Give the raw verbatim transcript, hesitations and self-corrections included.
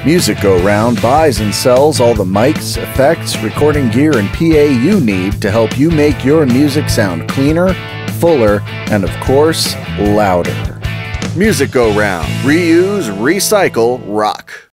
Music Go Round buys and sells all the mics, effects, recording gear, and P A you need to help you make your music sound cleaner, fuller, and of course, louder. Music Go Round. Reuse, recycle, rock.